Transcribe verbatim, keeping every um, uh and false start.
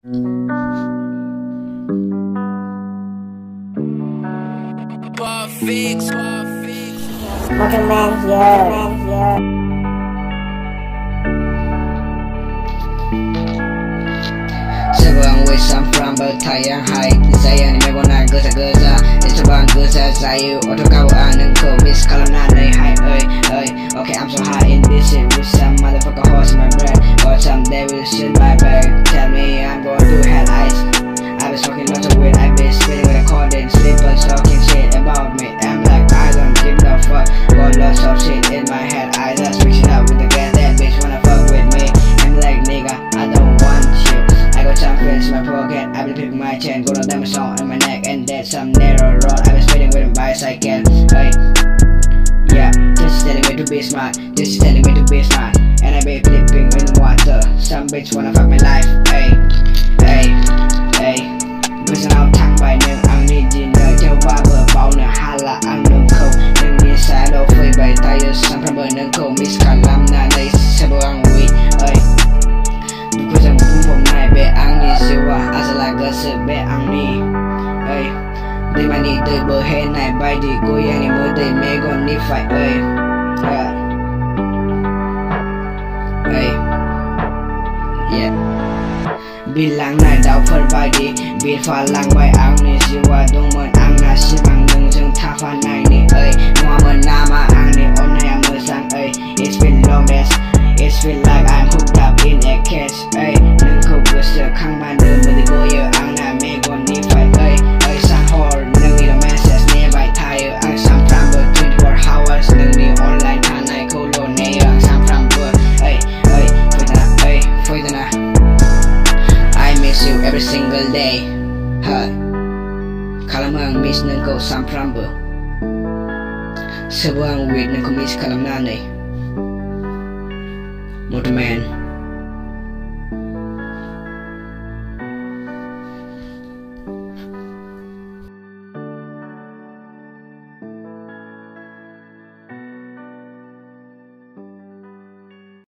Motuman here. Sebuang wisam from bertayang hai saya ni megona geza geza sebuang geza saya auto kau aneng ko miss kalam nanai hai oi oi okay I'm so high in this shit with some motherfucker horse in my breath or someday will shit my bag tell me I'm going to hell ice I've been smoking lots of weed I've been spitting with a cordon slippers talking shit about me I'm like I don't give no fuck got lots of shit in my head I just mix it up with the gas that bitch wanna fuck with me I'm like nigga I don't want you I got some pills in my pocket I've been picking my chain got a diamond song on my neck and that's some narrow road I've been speeding with a bicycle hey yeah just telling me to be smart just telling me to be smart and I be flipping in the water some bitch wanna fuck my life hey hey hey Cause now thang bài nâng ăn đi gì nơi theo ba bờ bao nè ha là ăn nâng khâu nâng đi xa đâu phơi bày tay ở sang from bờ nâng khâu miss cả làm na đây sẽ bờ ăn uy ơi Cause I'm cũng phòng này bé ăn đi siêu à as là cơ sở bé ăn đi ơi đi mà đi từ bờ hè này bay đi cô yang đi mới tới mẹ còn đi phải ơi ơi yeah bilang nai dau perbaiki bil falang bai ang ni jiwa dong men ang nasib ang dong jeng tafa nai ni oi mua men nama ang ni on nai ang mesang oi it's been long days it's feel like I'm hooked up in a cage oi nung ko besar khang ban de men go ye ang na me gon ni fight oi oi sang hor nung ni the message ni bai thai ang sam from twenty-four hours nung ni online thanai ko lo ne ang sam from oi oi foi da oi foi da na I miss you every single day. Huh? Kalam ang miss nang ko samprambo. Sebuang weed nang ko miss kalam nanay. Motuman.